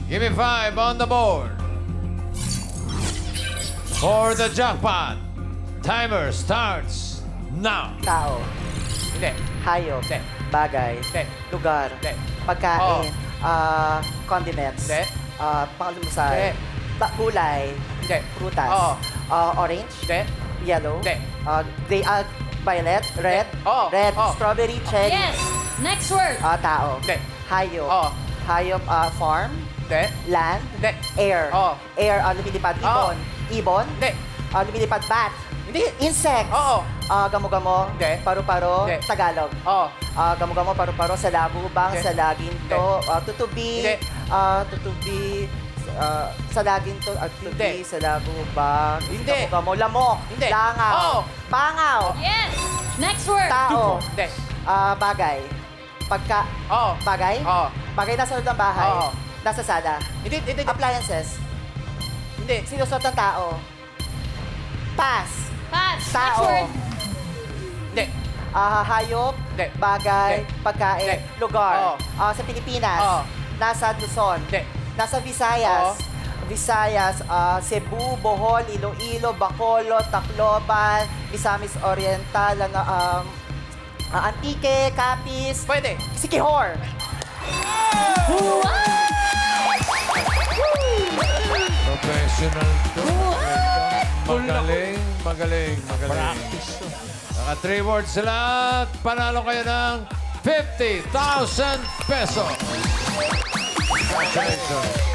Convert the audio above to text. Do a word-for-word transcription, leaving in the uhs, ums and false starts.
Give me five on the board. For the jackpot. Timer starts now. Tao. Hindi. Hayop. Hindi. Bagay. Hindi. Lugar. Hindi. Pagkain. ah condiments. Hindi. ah Pangalumusal. Hindi. Ta- Gulay. Hindi. Prutas. Oo. Ah, orange. Hindi. Yellow. Hindi. ah gray, ah, violet. Red. Oo. Red. Oo. Strawberry. Cherry. Yes! Next word. ah tao. Hindi. Hayop. Oo. Hayop. ah farm. Hindi. Land. Hindi. Air. Oo. Air. ah lumilipad. Oo. Ibon. Ibon. Hindi. ah lumilipad. Bat. Hindi. Insects. Oo. ah Gamo-gamo. Hindi. Paru-paro. Hindi. Tagalog. Oo. Ah, gamo-gamo, paru-paro, sa labubang, Hindi. sa laginto, ah, tutubi, Hindi. ah, tutubi, ah, sa laginto, at tutubi, Hindi. sa labubang, Hindi. gamo-gamo, lamok, Hindi. langaw, Oo. pangaw, Yes! Next word. tao, Hindi. ah, bagay, pagka, Oo. bagay, Oo. bagay nasa loob ng bahay, Oo. nasa sala, Hindi. Hindi. Hindi. appliances, Hindi. sinusot ng tao, pass, Pass. Next tao, word. Hindi. ah, hayop, Hindi. bagay, Hindi. pagkain, Hindi. lugar, Oo. ah, sa Pilipinas, Oo. nasa Luzon, Hindi. nasa Visayas, Visayas, ah, Cebu, Bohol, Iloilo, Bacolod, Tacloban, Misamis Oriental, ano, um, ah, Antique, Capiz, Pwede. Siquijor. Professional to. Magaling, magaling, magaling. Practice to. Naka three words sila at panalo kayo ng fifty thousand pesos. Congratulations.